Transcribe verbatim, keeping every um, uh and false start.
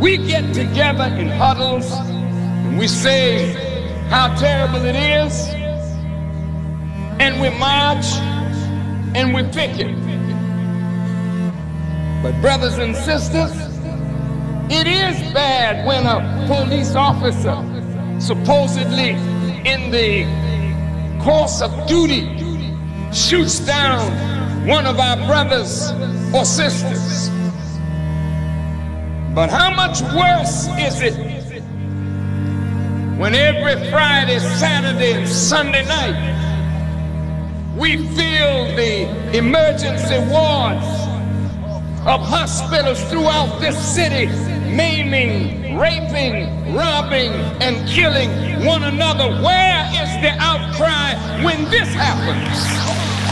We get together in huddles and we say how terrible it is, and we march and we picket. But brothers and sisters, it is bad when a police officer supposedly in the course of duty shoots down one of our brothers or sisters. But how much worse is it when every Friday, Saturday, and Sunday night we fill the emergency wards of hospitals throughout this city, maiming, raping, robbing, and killing one another? Where is the outcry when this happens?